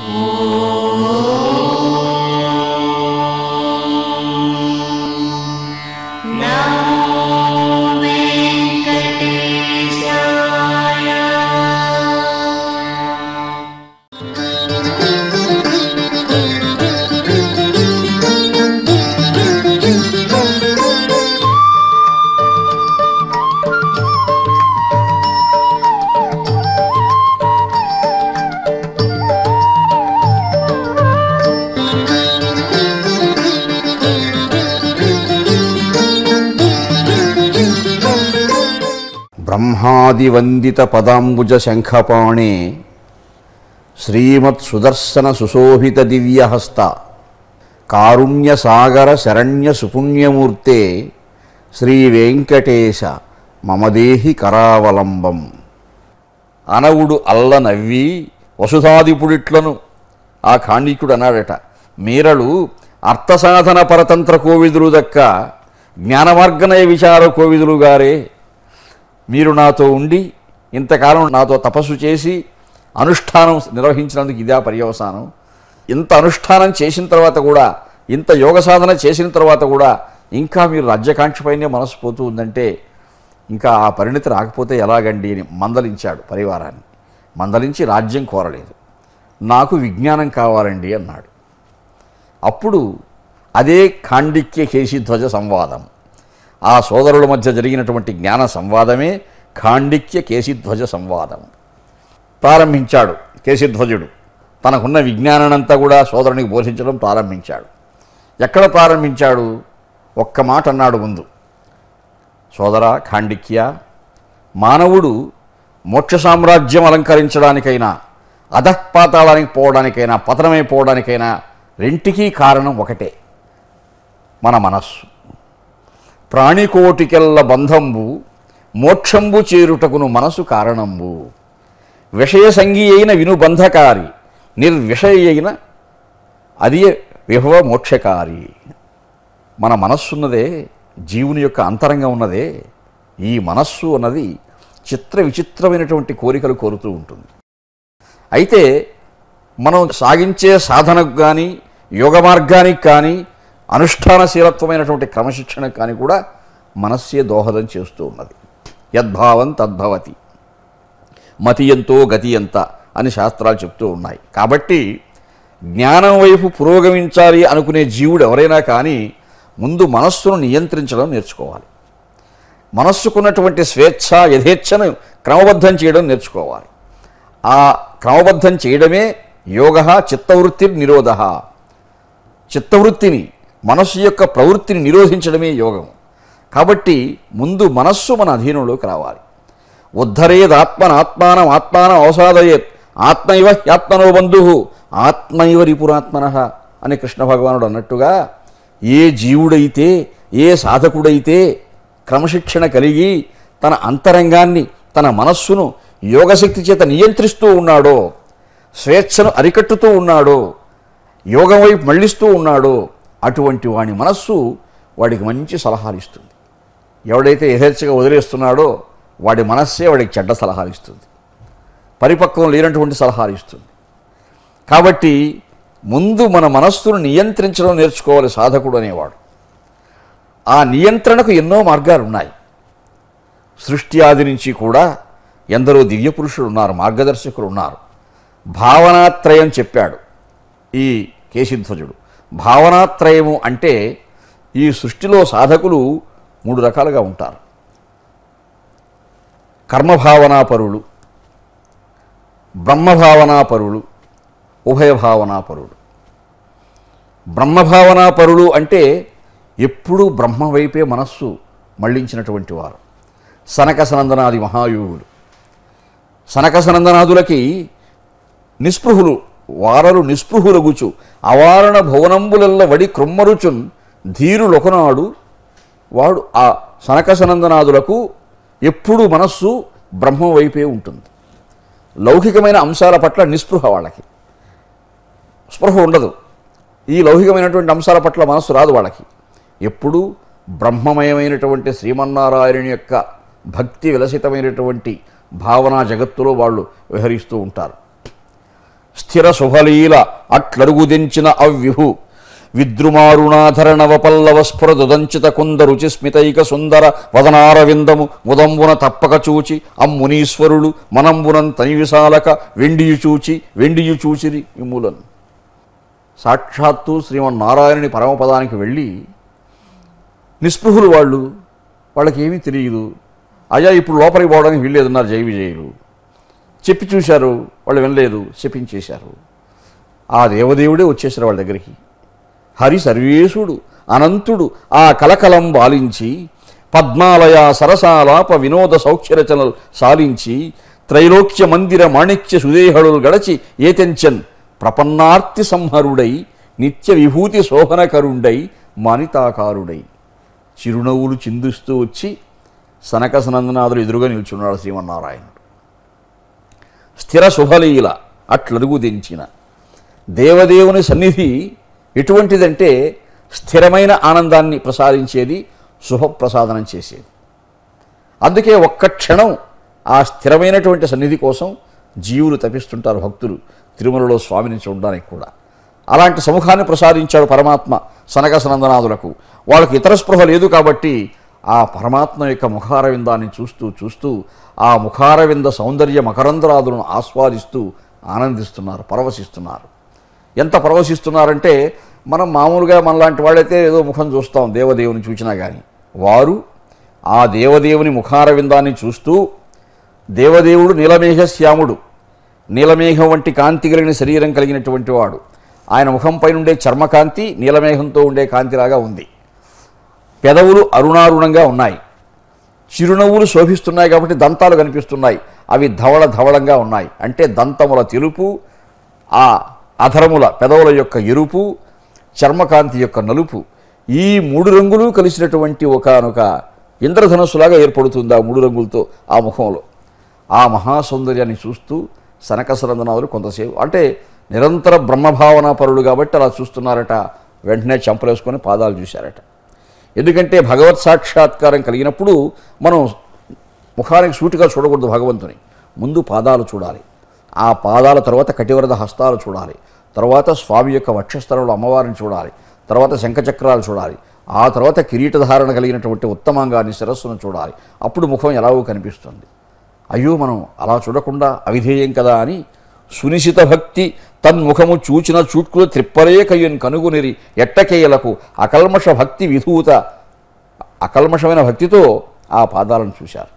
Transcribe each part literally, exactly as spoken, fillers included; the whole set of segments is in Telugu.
బ్రహ్మాదివందిత పదాంబుజ శంఖపాణే శ్రీమత్ సుదర్శన సుశోభిత దివ్యహస్త కారుణ్య సాగర శరణ్య సుపుణ్యమూర్తే శ్రీ వెంకటేశ మమదేహి కరావలంబం. అనవుడు అల్ల నవ్వి వసుధాదిపుడిట్లను ఆ ఖాండికుడు అన్నాడట, మీరలు అర్థసాధన పరతంత్ర కోవిదులు దక్క జ్ఞానమార్గనయ విచార కోవిదులు గారే. మీరు నాతో ఉండి ఇంతకాలం నాతో తపస్సు చేసి అనుష్ఠానం నిర్వహించినందుకు ఇదే పర్యవసానం. ఇంత అనుష్ఠానం చేసిన తర్వాత కూడా, ఇంత యోగ సాధన చేసిన తర్వాత కూడా ఇంకా మీరు రాజ్యకాంక్షపైనే మనసు పోతూ ఉందంటే ఇంకా ఆ పరిణతి రాకపోతే ఎలాగండి అని మందలించాడు పరివారాన్ని. మందలించి రాజ్యం కోరలేదు, నాకు విజ్ఞానం కావాలండి అన్నాడు. అప్పుడు అదే ఖాండిక్య కేశిధ్వజ సంవాదం, ఆ సోదరుల మధ్య జరిగినటువంటి జ్ఞాన సంవాదమే ఖాండిక్య కేశిధ్వజ సంవాదం. ప్రారంభించాడు కేశిధ్వజుడు, తనకున్న విజ్ఞానానంతా కూడా సోదరునికి బోధించడం ప్రారంభించాడు. ఎక్కడ ప్రారంభించాడు? ఒక్క మాట అన్నాడు ముందు, సోదరా ఖాండిక్య, మానవుడు మోక్ష సామ్రాజ్యం అలంకరించడానికైనా అధఃపాతాళానికి పోవడానికైనా పతనమైపోవడానికైనా రెంటికీ కారణం ఒకటే, మన మనస్సు. ప్రాణికోటికెల్ల బంధంబు మోక్షంబు చేరుటకును మనసు కారణంబు. విషయసంగి అయిన వినుబంధకారి, నిర్విషయ అయిన అది విభవ మోక్షకారి. మన మనస్సున్నదే, జీవుని యొక్క అంతరంగం ఉన్నదే, ఈ మనస్సు అన్నది చిత్ర విచిత్రమైనటువంటి కోరికలు కోరుతూ ఉంటుంది. అయితే మనం సాగించే సాధనకు కానీ యోగ మార్గానికి కానీ అనుష్ఠానశీలత్వమైనటువంటి క్రమశిక్షణకు కానీ కూడా మనస్సే దోహదం చేస్తూ ఉన్నది. యద్భావం తద్భవతి, మతి ఎంతో గతి ఎంత అని శాస్త్రాలు చెప్తూ ఉన్నాయి. కాబట్టి జ్ఞానం వైపు పురోగమించాలి అనుకునే జీవుడు ఎవరైనా కానీ ముందు మనస్సును నియంత్రించడం నేర్చుకోవాలి. మనస్సుకున్నటువంటి స్వేచ్ఛ యథేచ్ఛను క్రమబద్ధం చేయడం నేర్చుకోవాలి. ఆ క్రమబద్ధం చేయడమే యోగ చిత్తవృత్తి నిరోధ. చిత్తవృత్తిని, మనస్సు యొక్క ప్రవృత్తిని నిరోధించడమే యోగం. కాబట్టి ముందు మనస్సు మన అధీనంలోకి రావాలి. ఉద్ధరేదాత్మనాత్మానం ఆత్మానం అవసాదయేత్ ఆత్మైవ హ్యాత్మనో బంధు ఆత్మైవ రిపురాత్మన అని కృష్ణ భగవానుడు అన్నట్టుగా, ఏ జీవుడైతే, ఏ సాధకుడైతే క్రమశిక్షణ కలిగి తన అంతరంగాన్ని, తన మనస్సును యోగశక్తి చేత నియంత్రిస్తూ ఉన్నాడో, స్వేచ్ఛను అరికట్టుతూ ఉన్నాడో, యోగం వైపు మళ్ళిస్తూ ఉన్నాడో, అటువంటి వాడి మనస్సు వాడికి మంచి సలహాలు ఇస్తుంది. ఎవడైతే యథేచ్ఛగా వదిలేస్తున్నాడో వాడి మనస్సే వాడికి చెడ్డ సలహాలు ఇస్తుంది, పరిపక్వం లేనటువంటి సలహాలు ఇస్తుంది. కాబట్టి ముందు మన మనస్సును నియంత్రించడం నేర్చుకోవాలి సాధకుడు అనేవాడు. ఆ నియంత్రణకు ఎన్నో మార్గాలు ఉన్నాయి. సృష్టి ఆది నుంచి కూడా ఎందరో దివ్య పురుషులు ఉన్నారు, మార్గదర్శకులు ఉన్నారు. భావనాత్రయం చెప్పాడు ఈ కేశిధ్వజుడు. భావనాత్రయము అంటే ఈ సృష్టిలో సాధకులు మూడు రకాలుగా ఉంటారు. కర్మభావనాపరులు, బ్రహ్మభావనాపరులు, ఉభయభావనాపరులు. బ్రహ్మభావనాపరులు అంటే ఎప్పుడూ బ్రహ్మ వైపే మనస్సు మళ్లించినటువంటి వారు. సనక సనందనాది మహాయోగులు. సనక సనందనాదులకి నిస్పృహులు, వారలు నిస్పృహులగుచు అవారణ భువనంబులల్ల వడి క్రొమ్మరుచున్ ధీరులొకనాడు. వాడు ఆ సనక సనందనాదులకు ఎప్పుడు మనస్సు బ్రహ్మం వైపే ఉంటుంది. లౌకికమైన అంశాల పట్ల నిస్పృహ, వాళ్ళకి స్పృహ ఉండదు. ఈ లౌకికమైనటువంటి అంశాల పట్ల మనస్సు రాదు వాళ్ళకి. ఎప్పుడూ బ్రహ్మమయమైనటువంటి శ్రీమన్నారాయణుని యొక్క భక్తి విలసితమైనటువంటి భావనా జగత్తులో వాళ్ళు విహరిస్తూ ఉంటారు. స్థిర శుభలీల అట్లరుగుదెంచిన అవ్యుహు విద్రుమారుణాధరణవ పల్లవ స్ఫురదుదంచిత కుంద రుచిస్మితైక సుందర వదనారవిందము ముదంబున తప్పక చూచి అమ్మునీశ్వరుడు మనంబునం తనివిశాలక వెండియు చూచి వెండియు చూచిరి విములను. సాక్షాత్తు శ్రీమన్నారాయణుని పరమపదానికి వెళ్ళి నిస్పృహులు వాళ్ళు, వాళ్ళకి ఏమీ తెలియదు. అయ్యా ఇప్పుడు లోపలికి పోవడానికి వీల్లేదన్నారు జయ విజయులు. చెప్పి చూశారు, వాళ్ళు వినలేదు, చెప్పించేశారు. ఆ దేవదేవుడే వచ్చేసారు వాళ్ళ దగ్గరికి. హరి సర్వేశుడు అనంతుడు ఆ కలకలం బాలించి పద్మాలయ సరసాలాప వినోద సౌఖ్యరచనలు సాలించి త్రైలోక్య మందిర మాణిక్య సుదేహళులు గడచి ఏతెంచన్ ప్రపన్నార్తి సంహరుడై నిత్య విభూతి శోభనకరుండై మానితాకారుడై చిరునవ్వులు చిందుస్తూ వచ్చి సనక సనందనాథులు ఎదురుగా నిల్చున్నాడు శ్రీమన్నారాయణుడు. స్థిర శుభలీల అట్లరుగుదించిన దేవదేవుని సన్నిధి ఎటువంటిదంటే స్థిరమైన ఆనందాన్ని ప్రసాదించేది, శుభప్రసాదనం చేసేది. అందుకే ఒక్క క్షణం ఆ స్థిరమైనటువంటి సన్నిధి కోసం జీవులు తపిస్తుంటారు, భక్తులు తిరుమలలో స్వామిని చూడడానికి కూడా. అలాంటి సముఖాన్ని ప్రసాదించాడు పరమాత్మ సనక సనందనాథులకు. వాళ్ళకి ఇతర స్పృహ లేదు కాబట్టి ఆ పరమాత్మ యొక్క ముఖారవిందాన్ని చూస్తూ చూస్తూ ఆ ముఖారవింద సౌందర్య మకరందరాదులను ఆస్వాదిస్తూ ఆనందిస్తున్నారు, పరవశిస్తున్నారు. ఎంత పరవశిస్తున్నారంటే మనం మామూలుగా మనలాంటి వాళ్ళైతే ఏదో ముఖం చూస్తాం దేవదేవుని చూసినా కానీ, వారు ఆ దేవదేవుని ముఖారవిందాన్ని చూస్తూ, దేవదేవుడు నీలమేఘ శ్యాముడు, నీలమేఘం వంటి కాంతి కలిగిన శరీరం కలిగినటువంటి వాడు. ఆయన ముఖంపై ఉండే చర్మకాంతి నీలమేఘంతో ఉండే కాంతిలాగా ఉంది. పెదవులు అరుణారుణంగా ఉన్నాయి, చిరునవ్వులు శోభిస్తున్నాయి కాబట్టి దంతాలు కనిపిస్తున్నాయి, అవి ధవళ ధవళంగా ఉన్నాయి. అంటే దంతముల తెలుపు, ఆ అధరముల పెదవుల యొక్క ఎరుపు, చర్మకాంతి యొక్క నలుపు, ఈ మూడు రంగులు కలిసినటువంటి ఒకనొక ఇంద్రధనుస్సులాగా ఏర్పడుతుంది ఆ మూడు రంగులతో ఆ ముఖంలో. ఆ మహాసౌందర్యాన్ని చూస్తూ సనక సనందనాథులు కొంతసేపు, అంటే నిరంతర బ్రహ్మభావనా పరులు కాబట్టి అలా చూస్తున్నారట. వెంటనే చంపలేసుకొని పాదాలు చూశారట. ఎందుకంటే భగవత్ సాక్షాత్కారం కలిగినప్పుడు మనం ముఖానికి సూటిగా చూడకూడదు భగవంతుని, ముందు పాదాలు చూడాలి. ఆ పాదాల తర్వాత కటివరద హస్తాలు చూడాలి, తర్వాత స్వామి యొక్క వక్షస్థలంలో అమ్మవారిని చూడాలి, తర్వాత శంఖచక్రాలు చూడాలి, ఆ తర్వాత కిరీటధారణ కలిగినటువంటి ఉత్తమాంగాన్ని శిరస్సును చూడాలి. అప్పుడు ముఖం ఎలాగో కనిపిస్తుంది. అయ్యో మనం అలా చూడకుండా అవిధేయం కదా అని సునిశిత భక్తి తన్ముఖము చూచిన చూట్కులు త్రిప్పరేకయ్యన్ కనుగునిరి ఎట్టకేయలకు అకల్మష భక్తి విధూత, అకల్మషమైన భక్తితో ఆ పాదాలను చూశారు.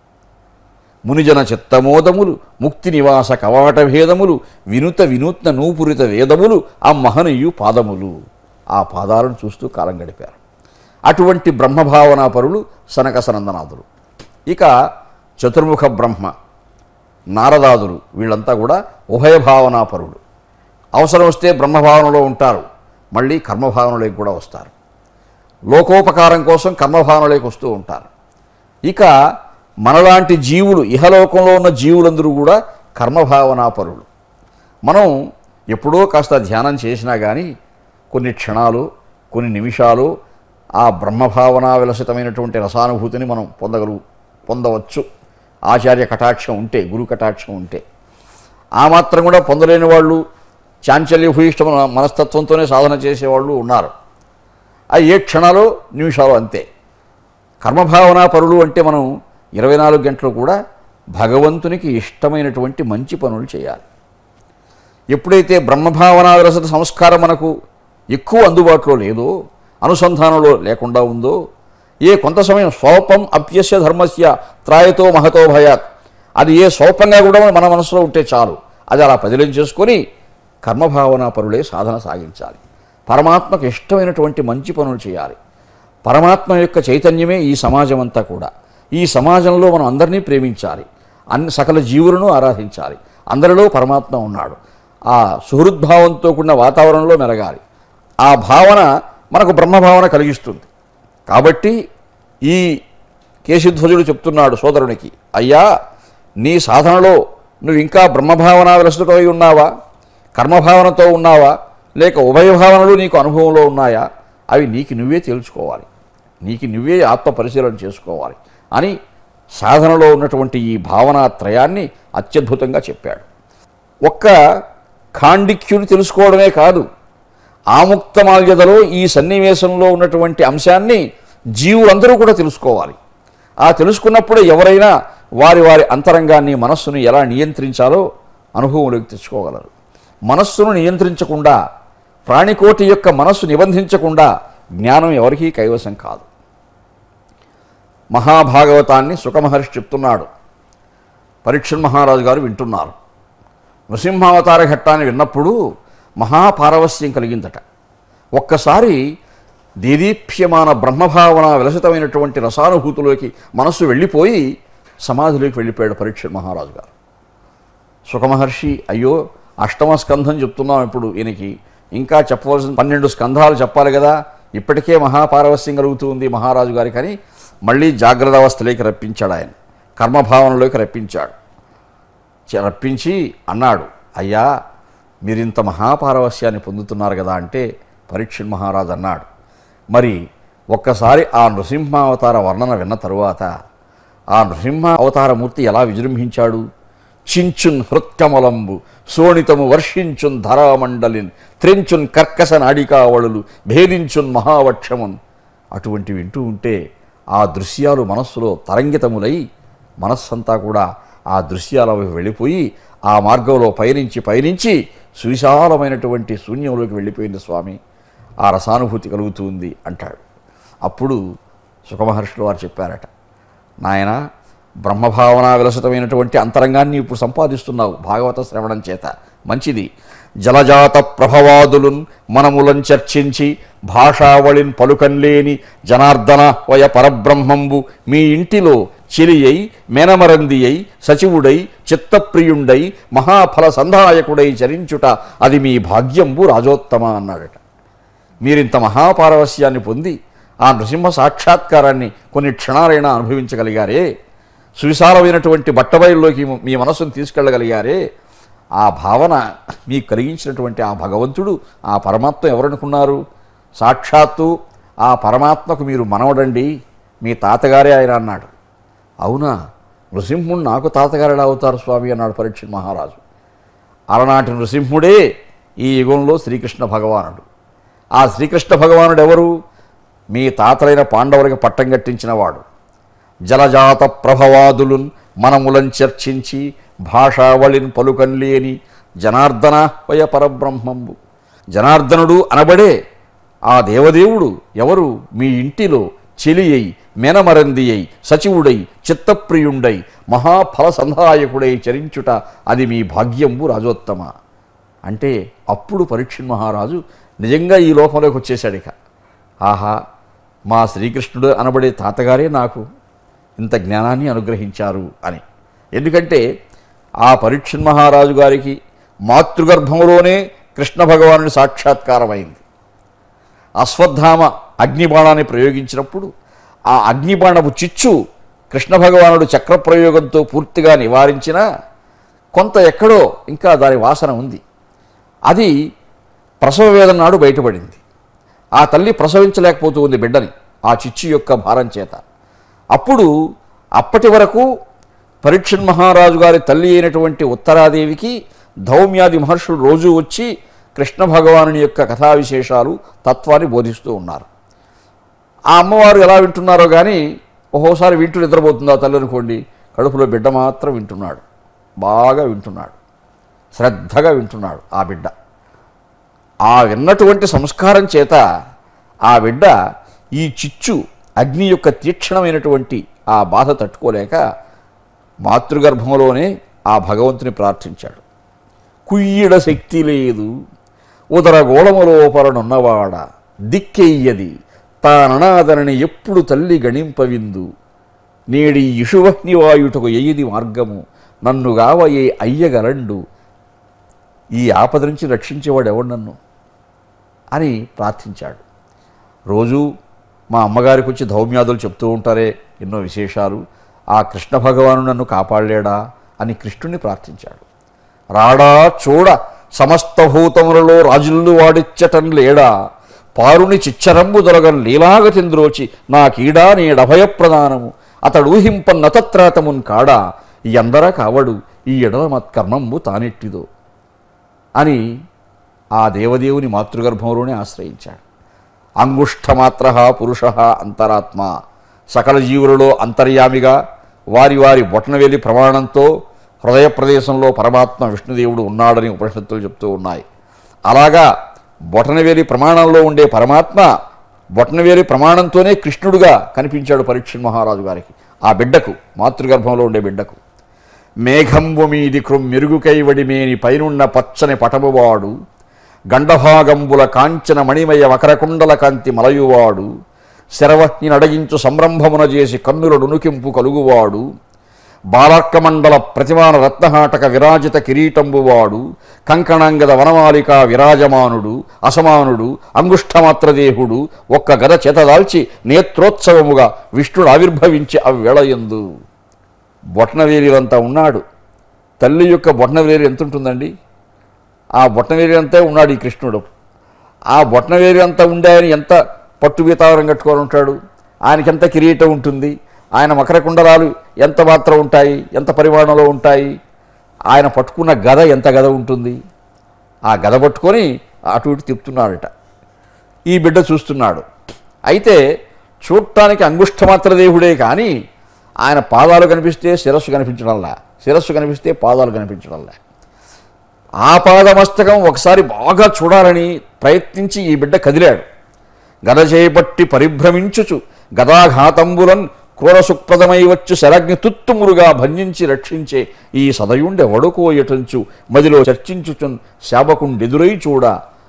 మునిజన చిత్తమోదములు ముక్తి నివాస కవాట భేదములు వినుత వినూత్న నూపురిత వేదములు ఆ మహనీయు పాదములు, ఆ పాదాలను చూస్తూ కాలం గడిపారు. అటువంటి బ్రహ్మభావనా పరులు సనక సనందనాథులు. ఇక చతుర్ముఖ బ్రహ్మ నారదాదులు వీళ్ళంతా కూడా ఉభయభావనా పరులు. అవసరం వస్తే బ్రహ్మభావనలో ఉంటారు, మళ్ళీ కర్మభావనలోకి కూడా వస్తారు. లోకోపకారం కోసం కర్మభావనలోకి వస్తూ ఉంటారు. ఇక మనలాంటి జీవులు, ఇహలోకంలో ఉన్న జీవులందరూ కూడా కర్మభావనా పరులు. మనం ఎప్పుడో కాస్త ధ్యానం చేసినా కానీ కొన్ని క్షణాలు, కొన్ని నిమిషాలు ఆ బ్రహ్మభావనా విలసితమైనటువంటి రసానుభూతిని మనం పొందగలు పొందవచ్చు ఆచార్య కటాక్షం ఉంటే, గురు కటాక్షం ఉంటే. ఆ మాత్రం కూడా పొందలేని వాళ్ళు చాంచల్య భూయిష్ట మనస్తత్వంతోనే సాధన చేసేవాళ్ళు ఉన్నారు. ఆ ఏ క్షణాలు నిమిషాలు అంతే. కర్మభావనా పరులు అంటే మనం ఇరవై నాలుగు గంటలు కూడా భగవంతునికి ఇష్టమైనటువంటి మంచి పనులు చేయాలి. ఎప్పుడైతే బ్రహ్మభావనా విరసత సంస్కారం మనకు ఎక్కువ అందుబాటులో లేదో, అనుసంధానంలో లేకుండా ఉందో, ఏ కొంత సమయం స్వల్పం అప్యస్య ధర్మస్య త్రాయతో మహతో భయాత్, అది ఏ స్వల్పంగా కూడా మన మనసులో ఉంటే చాలు, అది అలా పదిలం చేసుకొని కర్మభావనా పరులే సాధన సాగించాలి. పరమాత్మకు ఇష్టమైనటువంటి మంచి పనులు చేయాలి. పరమాత్మ యొక్క చైతన్యమే ఈ సమాజం అంతా కూడా. ఈ సమాజంలో మనం అందరినీ ప్రేమించాలి, అన్ని సకల జీవులను ఆరాధించాలి. అందరిలో పరమాత్మ ఉన్నాడు. ఆ సుహృద్భావంతో కూడిన వాతావరణంలో మెరగాలి. ఆ భావన మనకు బ్రహ్మభావన కలిగిస్తుంది. కాబట్టి ఈ కేశిధ్వజుడు చెప్తున్నాడు సోదరునికి, అయ్యా నీ సాధనలో నువ్వు ఇంకా బ్రహ్మభావన విలసితమై ఉన్నావా, కర్మభావనతో ఉన్నావా, లేక ఉభయభావనలు నీకు అనుభవంలో ఉన్నాయా, అవి నీకు నువ్వే తేల్చుకోవాలి, నీకు నువ్వే ఆత్మ పరిశీలన చేసుకోవాలి అని సాధనలో ఉన్నటువంటి ఈ భావనాత్రయాన్ని అత్యద్భుతంగా చెప్పాడు. ఒక్క ఖాండిక్యుని తెలుసుకోవడమే కాదు, ఆముక్తమాల్యదలో ఈ సన్నివేశంలో ఉన్నటువంటి అంశాన్ని జీవులందరూ కూడా తెలుసుకోవాలి. ఆ తెలుసుకున్నప్పుడే ఎవరైనా వారి వారి అంతరంగాన్ని, మనస్సును ఎలా నియంత్రించాలో అనుభవంలోకి తెచ్చుకోగలరు. మనస్సును నియంత్రించకుండా, ప్రాణికోటి యొక్క మనస్సు నిబంధించకుండా జ్ఞానం ఎవరికీ కైవసం కాదు. మహాభాగవతాన్ని సుఖమహర్షి చెప్తున్నాడు. పరీక్షణ్ మహారాజు గారు వింటున్నారు. నృసింహావతార ఘట్టాన్ని విన్నప్పుడు మహాపారవస్యం కలిగిందట. ఒక్కసారి దేదీప్యమాన బ్రహ్మభావన విలసితమైనటువంటి రసానుభూతిలోకి మనస్సు వెళ్ళిపోయి సమాధిలోకి వెళ్ళిపోయాడు పరీక్షణ్ మహారాజు గారు. సుఖమహర్షి, అయ్యో అష్టమ స్కంధం చెప్తున్నాం ఇప్పుడు, ఈయనకి ఇంకా చెప్పవలసిన పన్నెండు స్కంధాలు చెప్పాలి కదా, ఇప్పటికే మహాపారవస్యం కలుగుతుంది మహారాజు గారికి అని మళ్ళీ జాగ్రత్త అవస్థలోకి రప్పించాడు. ఆయన కర్మభావనలోకి రప్పించాడు. రప్పించి అన్నాడు, అయ్యా మీరింత మహాపారవస్యాన్ని పొందుతున్నారు కదా అంటే పరీక్షణ్ మహారాజు అన్నాడు, మరి ఒక్కసారి ఆ నృసింహావతార వర్ణన విన్న తరువాత ఆ నృసింహ అవతారమూర్తి ఎలా విజృంభించాడు. చించున్ హృత్కమలంబు శోణితము వర్షించున్ ధరామండలిన్ త్రెంచున్ కర్కశ నాడికావళులు భేదించున్ మహావక్షమున్. అటువంటి వింటూ ఉంటే ఆ దృశ్యాలు మనస్సులో తరంగితములై మనస్సంతా కూడా ఆ దృశ్యాలకు వెళ్ళిపోయి ఆ మార్గంలో పయనించి పయనించి సువిశాలమైనటువంటి శూన్యంలోకి వెళ్ళిపోయింది స్వామి, ఆ రసానుభూతి కలుగుతుంది అంటాడు. అప్పుడు సుఖమహర్షులు వారు చెప్పారట, నాయన బ్రహ్మభావన విలసితమైనటువంటి అంతరంగాన్ని ఇప్పుడు సంపాదిస్తున్నావు భాగవత శ్రవణం చేత, మంచిది. జలజాత ప్రభవాదులున్ మనములం చర్చించి భాషావళిన్ పలుకన్లేని జనార్దన వయ పరబ్రహ్మంబు మీ ఇంటిలో చెలియై మేనమరందియై సచివుడై చిత్తప్రియుండై మహాఫల సంధాయకుడై చరించుట అది మీ భాగ్యంబు రాజోత్తమ అన్నాడట. మీరింత మహాపారవస్యాన్ని పొంది ఆ నృసింహ సాక్షాత్కారాన్ని కొన్ని క్షణాలైనా అనుభవించగలిగారే, సువిశాలమైనటువంటి బట్టబయల్లోకి మీ మనస్సును తీసుకెళ్ళగలిగారే, ఆ భావన మీకు కలిగించినటువంటి ఆ భగవంతుడు, ఆ పరమాత్మ ఎవరనుకున్నారు? సాక్షాత్తు ఆ పరమాత్మకు మీరు మనవడండి, మీ తాతగారే ఆయన అన్నాడు. అవునా, నృసింహుడు నాకు తాతగారు ఎలా అవుతారు స్వామి అన్నాడు పరీక్షణ్ మహారాజు. అలనాటి నృసింహుడే ఈ యుగంలో శ్రీకృష్ణ భగవానుడు. ఆ శ్రీకృష్ణ భగవానుడు ఎవరు? మీ తాతలైన పాండవులకి పట్టం కట్టించినవాడు. జలజాత ప్రభవాదులున్ మనములం చర్చించి భాషావళిన్ పలుకన్లేని జనార్దన వయ పరబ్రహ్మంబు. జనార్దనుడు అనబడే ఆ దేవదేవుడు ఎవరు? మీ ఇంటిలో చెలియై మేనమరంది అయి సచివుడై చిత్తప్రియుండై మహాఫల సంధాయకుడై చరించుట అది మీ భాగ్యంబు రాజోత్తమ అంటే అప్పుడు పరీక్షణ్ మహారాజు నిజంగా ఈ లోకంలోకి వచ్చేశాడు. ఇక ఆహా, మా శ్రీకృష్ణుడు అనబడే తాతగారే నాకు ఇంత జ్ఞానాన్ని అనుగ్రహించారు అని. ఎందుకంటే ఆ పరీక్షణ్ మహారాజు గారికి మాతృగర్భంలోనే కృష్ణ భగవానుడి సాక్షాత్కారమైంది. అశ్వత్థామ అగ్నిబాణాన్ని ప్రయోగించినప్పుడు ఆ అగ్నిబాణపు చిచ్చు కృష్ణ భగవానుడు చక్రప్రయోగంతో పూర్తిగా నివారించిన కొంత ఎక్కడో ఇంకా దాని వాసన ఉంది. అది ప్రసవ వేదన నాడు బయటపడింది. ఆ తల్లి ప్రసవించలేకపోతూ ఉంది బిడ్డని ఆ చిచ్చు యొక్క భారం చేత. అప్పుడు అప్పటి వరకు పరీక్షణ్ మహారాజు గారి తల్లి అయినటువంటి ఉత్తరాదేవికి ధౌమ్యాది మహర్షులు రోజు వచ్చి కృష్ణ భగవానుని యొక్క కథా విశేషాలు తత్వాన్ని బోధిస్తూ ఉన్నారు. ఆ అమ్మవారు ఎలా వింటున్నారో కానీ ఒక్కోసారి వింటూ నిద్రపోతుందా తల్లి అనుకోండి, కడుపులో బిడ్డ మాత్రం వింటున్నాడు, బాగా వింటున్నాడు, శ్రద్ధగా వింటున్నాడు ఆ బిడ్డ. ఆ విన్నటువంటి సంస్కారం చేత ఆ బిడ్డ ఈ చిచ్చు అగ్ని యొక్క తీక్షణమైనటువంటి ఆ బాధ తట్టుకోలేక మాతృగర్భంలోనే ఆ భగవంతుని ప్రార్థించాడు. కుయ్యిడ శక్తి లేదు ఉదరగోళములో పరనున్నవాడ దిక్కెయ్యది తాననాదనని ఎప్పుడు తల్లి గణింపవిందు నేడి ఇషువహ్నివాయుటకు ఎయ్యిది మార్గము నన్నుగావ ఏ అయ్యగలండు ఈ ఆపద నుంచి రక్షించేవాడు ఎవడు నన్ను అని ప్రార్థించాడు. రోజు మా అమ్మగారికి వచ్చి ధౌమ్యాదులు చెప్తూ ఉంటారే ఎన్నో విశేషాలు. ఆ కృష్ణ భగవాను నన్ను కాపాడలేడా అని కృష్ణుని ప్రార్థించాడు. రాడా చూడ సమస్త భూతములలో రాజుల్లు వాడిచ్చటం లేడా పారుని చిచ్చరంబు దొరగన్ లీలాగతింద్రోచి నా కీడా నేడభయప్రదానము అతడు ఊహింపన్నతత్రాతమున్ కాడా ఈ అందర కావడు ఈ ఎడల మత్కర్మంబు తానెట్టిదో. అని ఆ దేవదేవుని మాతృగర్భంలోనే ఆశ్రయించాడు. అంగుష్ఠమాత్ర పురుష అంతరాత్మ, సకల జీవులలో అంతర్యామిగా వారి వారి బొటనవేలి ప్రమాణంతో హృదయ ప్రదేశంలో పరమాత్మ విష్ణుదేవుడు ఉన్నాడని ఉపనిషత్తులు చెప్తూ ఉన్నాయి. అలాగా బొటనవేలి ప్రమాణంలో ఉండే పరమాత్మ బొటనవేలి ప్రమాణంతోనే కృష్ణుడుగా కనిపించాడు పరీక్షిత్ మహారాజు గారికి, ఆ బిడ్డకు, మాతృగర్భంలో ఉండే బిడ్డకు. మేఘంబు మీది క్రొమ్మెరుగుకైవడిమేని పైనున్న పచ్చని పటమువాడు, గండభాగంబుల కాంచన మణిమయ వకరకుండల కాంతి మలయువాడు, శరవహ్ని నడగించు సంరంభమున చేసి కన్నుల నునుకింపు కలుగువాడు, బాలార్కమండల ప్రతిమాన రత్నహాటక విరాజిత కిరీటంబువాడు, కంకణంగద వనమాలిక విరాజమానుడు, అసమానుడు, అంగుష్ఠమాత్రదేహుడు, ఒక్క గద చేతదాల్చి నేత్రోత్సవముగా విష్ణుడు ఆవిర్భవించి అవ్వేళయందు. బొట్నవేలిరంతా ఉన్నాడు. తల్లి యొక్క బొట్నవేలి ఎంత ఉంటుందండి? ఆ బొట్నవేలి అంతా ఉన్నాడు ఈ కృష్ణుడు. ఆ బొట్నవేలి అంతా ఉండాయని ఎంత పట్టు బీతావరం కట్టుకొని ఉంటాడు, ఆయనకెంత కిరీటం ఉంటుంది, ఆయన మకర కుండలాలు ఎంత మాత్రం ఉంటాయి, ఎంత పరిమాణంలో ఉంటాయి, ఆయన పట్టుకున్న గద ఎంత గద ఉంటుంది. ఆ గద పట్టుకొని అటు ఇటు తిప్పుతున్నాడట. ఈ బిడ్డ చూస్తున్నాడు. అయితే చూడటానికి అంగుష్ఠమాత్ర దేవుడే కానీ ఆయన పాదాలు కనిపిస్తే శిరస్సు కనిపించడంలా, శిరస్సు కనిపిస్తే పాదాలు కనిపించడంలా. ఆ పాదమస్తకం ఒకసారి బాగా చూడాలని ప్రయత్నించి ఈ బిడ్డ కదిలాడు. గద చేయబట్టి పరిభ్రమించుచు గదాఘాతంబులన్ క్రూరసుప్రదమై వచ్చు శరగ్ని తుత్తుమురుగా భంజించి రక్షించే ఈ సదయుండె వడుకోయటంచు మదిలో చర్చించుచున్ శాపకుండెదురై చూడ.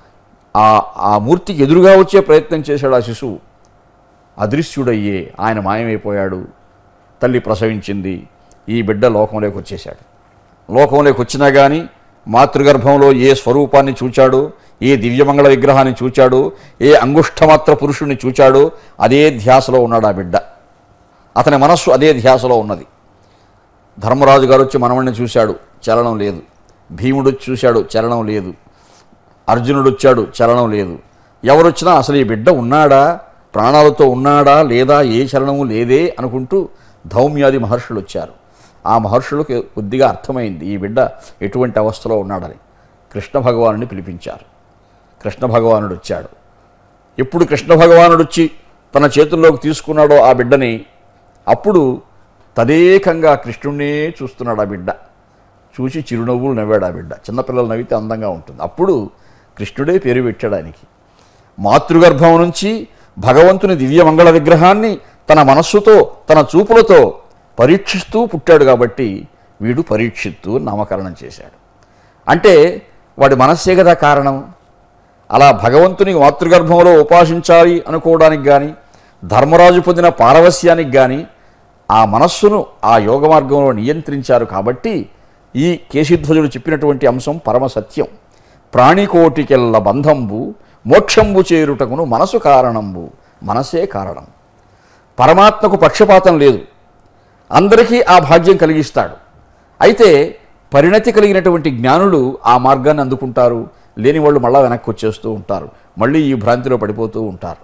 ఆ ఆ మూర్తికి ఎదురుగా వచ్చే ప్రయత్నం చేశాడు ఆ శిశువు. అదృశ్యుడయ్యే ఆయన మాయమైపోయాడు. తల్లి ప్రసవించింది. ఈ బిడ్డ లోకంలోకి వచ్చేశాడు. లోకంలోకి వచ్చినా కానీ మాతృగర్భంలో ఏ స్వరూపాన్ని చూచాడో, ఏ దివ్యమంగళ విగ్రహాన్ని చూచాడో, ఏ అంగుష్ఠమాత్ర పురుషుణ్ణి చూచాడో అదే ధ్యాసలో ఉన్నాడు ఆ బిడ్డ. అతని మనస్సు అదే ధ్యాసలో ఉన్నది. ధర్మరాజు గారు వచ్చి మనవణ్ణి చూశాడు, చలనం లేదు. భీముడు చూశాడు, చలనం లేదు. అర్జునుడు వచ్చాడు, చలనం లేదు. ఎవరొచ్చినా అసలు ఈ బిడ్డ ఉన్నాడా, ప్రాణాలతో ఉన్నాడా లేదా, ఏ చలనము లేదే అనుకుంటూ ధౌమ్యాది మహర్షులు వచ్చారు. ఆ మహర్షులకు కొద్దిగా అర్థమైంది ఈ బిడ్డ ఎటువంటి అవస్థలో ఉన్నాడని. కృష్ణ భగవానుడిని పిలిపించారు. కృష్ణ భగవానుడు వచ్చాడు. ఎప్పుడు కృష్ణ భగవానుడు వచ్చి తన చేతుల్లోకి తీసుకున్నాడో ఆ బిడ్డని, అప్పుడు తదేకంగా కృష్ణుడినే చూస్తున్నాడు ఆ బిడ్డ. చూసి చిరునవ్వులు నవ్వాడు ఆ బిడ్డ. చిన్నపిల్లలు నవ్వితే అందంగా ఉంటుంది. అప్పుడు కృష్ణుడే పేరు పెట్టాడు ఆయనకి. మాతృగర్భం నుంచి భగవంతుని దివ్యమంగళ విగ్రహాన్ని తన మనస్సుతో తన చూపులతో పరీక్షిస్తూ పుట్టాడు కాబట్టి వీడు పరీక్షిత్తు నామకరణం చేశాడు. అంటే వాడి మనస్సే కదా కారణం. అలా భగవంతుని మాతృగర్భంలో ఉపాసించాలి అనుకోవడానికి కానీ, ధర్మరాజు పొందిన పారవస్యానికి కానీ ఆ మనస్సును ఆ యోగ మార్గంలో నియంత్రించారు. కాబట్టి ఈ కేశిధ్వజుడు చెప్పినటువంటి అంశం పరమసత్యం. ప్రాణికోటికెల్ల బంధంబు మోక్షంబు చేరుటకును మనసు కారణంబు. మనసే కారణం. పరమాత్మకు పక్షపాతం లేదు. అందరికీ ఆ భాగ్యం కలిగిస్తాడు. అయితే పరిణతి కలిగినటువంటి జ్ఞానులు ఆ మార్గాన్ని అందుకుంటారు. లేని వాళ్ళు మళ్ళా వెనక్కి వచ్చేస్తూ ఉంటారు. మళ్ళీ ఈ భ్రాంతిలో పడిపోతూ ఉంటారు.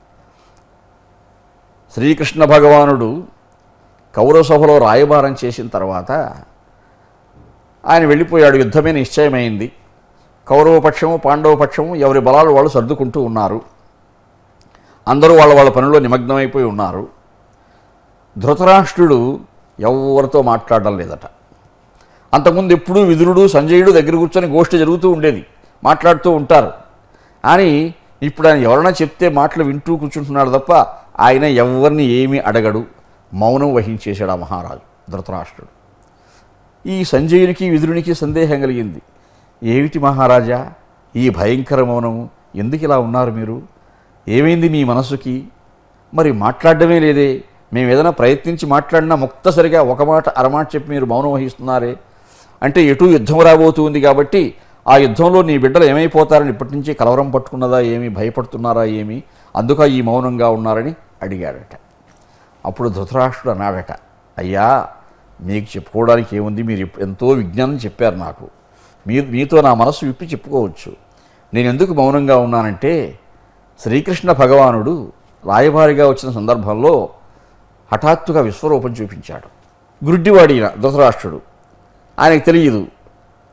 శ్రీకృష్ణ భగవానుడు కౌరవ సభలో రాయబారం చేసిన తర్వాత ఆయన వెళ్ళిపోయాడు. యుద్ధమే నిశ్చయమైంది. కౌరవ పక్షము పాండవ పక్షము ఎవరి బలాలు వాళ్ళు సర్దుకుంటూ ఉన్నారు. అందరూ వాళ్ళ వాళ్ళ పనుల్లో నిమగ్నమైపోయి ఉన్నారు. ధృతరాష్ట్రుడు ఎవరితో మాట్లాడడం లేదట. అంతకుముందు ఎప్పుడూ విదురుడు సంజయుడు దగ్గర కూర్చొని గోష్ఠి జరుగుతూ ఉండేది, మాట్లాడుతూ ఉంటారు. అని ఇప్పుడు ఆయన ఎవరైనా చెప్తే మాటలు వింటూ కూర్చుంటున్నాడు తప్ప ఆయన ఎవరిని ఏమీ అడగడు. మౌనం వహించేశాడు ఆ మహారాజు ధృతరాష్ట్రుడు. ఈ సంజయునికి విదురునికి సందేహం కలిగింది. ఏమిటి మహారాజా ఈ భయంకర మౌనము, ఎందుకు ఇలా ఉన్నారు మీరు? ఏమైంది మీ మనసుకి? మరి మాట్లాడడమే లేదే, మేము ఏదైనా ప్రయత్నించి మాట్లాడినా ముక్తసరిగా ఒక మాట అరమాట చెప్పి మీరు మౌనం వహిస్తున్నారే. అంటే ఎటు యుద్ధం రాబోతుంది కాబట్టి ఆ యుద్ధంలో నీ బిడ్డలు ఏమైపోతారని ఇప్పటి నుంచి కలవరం పట్టుకున్నదా ఏమి, భయపడుతున్నారా ఏమి, అందుక ఈ మౌనంగా ఉన్నారని అడిగాడట. అప్పుడు ధృతరాష్ట్రుడు అన్నాడట, అయ్యా మీకు చెప్పుకోవడానికి ఏముంది, మీరు ఎంతో విజ్ఞానం చెప్పారు నాకు, మీరు మీతో నా మనసు విప్పి చెప్పుకోవచ్చు. నేను ఎందుకు మౌనంగా ఉన్నానంటే శ్రీకృష్ణ భగవానుడు రాయబారిగా వచ్చిన సందర్భంలో హఠాత్తుగా విశ్వరూపం చూపించాడు. గుడ్డివాడిన ధృతరాష్ట్రుడు, ఆయనకు తెలియదు.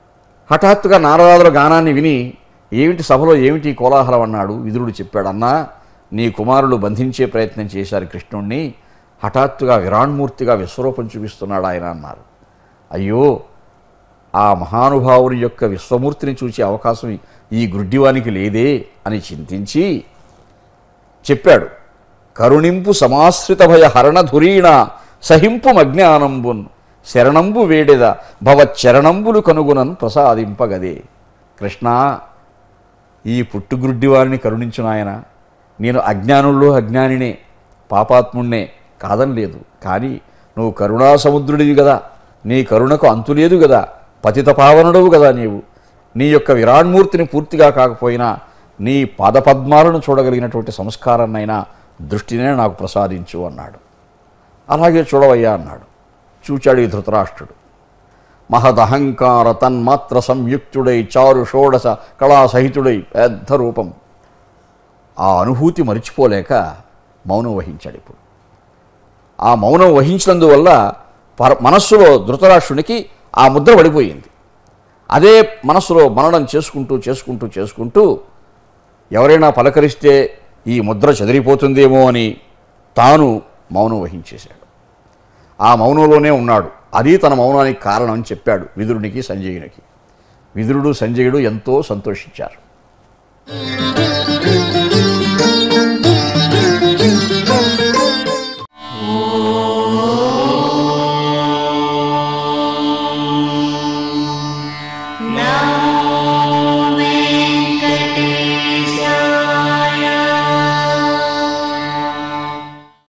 హఠాత్తుగా నారదాదుల గానాన్ని విని ఏమిటి సభలో ఏమిటి కోలాహలం అన్నాడు. విదురుడు చెప్పాడు, అన్నా నీ కుమారులు బంధించే ప్రయత్నం చేశారు కృష్ణుణ్ణి, హఠాత్తుగా విరాణ్మూర్తిగా విశ్వరూపం చూపిస్తున్నాడు ఆయన అన్నారు. అయ్యో, ఆ మహానుభావుని యొక్క విశ్వమూర్తిని చూసే అవకాశం ఈ గుడ్డివానికి లేదే అని చింతించి చెప్పాడు, కరుణింపు సమాశ్రిత భయ హరణధురీణ సహింపు మజ్ఞానంబున్ శరణంబు వేడెద భవచ్చరణంబులు కనుగొనను ప్రసాదింపగదే. కృష్ణ, ఈ పుట్టుగుడ్డివారిని కరుణించు నాయన. నేను అజ్ఞానుల్లో అజ్ఞానినే, పాపాత్ముణ్ణే, కాదనలేదు. కానీ నువ్వు కరుణా సముద్రుడివి కదా, నీ కరుణకు అంతులేదు కదా, పతిత పావనుడవు కదా నీవు. నీ యొక్క విరాణ్మూర్తిని పూర్తిగా కాకపోయినా నీ పాదపద్మాలను చూడగలిగినటువంటి సంస్కారాన్నైనా దృష్టినే నాకు ప్రసాదించు అన్నాడు. అలాగే చూడవయ్యా అన్నాడు. చూచాడు ఈ ధృతరాష్ట్రుడు. మహదహంకార తన్మాత్ర సంయుక్తుడై చారు షోడశ కళాసహితుడై పెద్ద రూపం. ఆ అనుభూతి మరిచిపోలేక మౌనం వహించాడు. ఇప్పుడు ఆ మౌనం వహించినందువల్ల పర మనస్సులో ధృతరాష్ట్రునికి ఆ ముద్ర పడిపోయింది. అదే మనస్సులో మననం చేసుకుంటూ చేసుకుంటూ చేసుకుంటూ ఎవరైనా పలకరిస్తే ఈ ముద్ర చెదిరిపోతుందేమో అని తాను మౌనం వహించేశాడు. ఆ మౌనంలోనే ఉన్నాడు. అది తన మౌనానికి కారణం అని చెప్పాడు విదురునికి, సంజయునికి. విదురుడు సంజయుడు ఎంతో సంతోషించారు.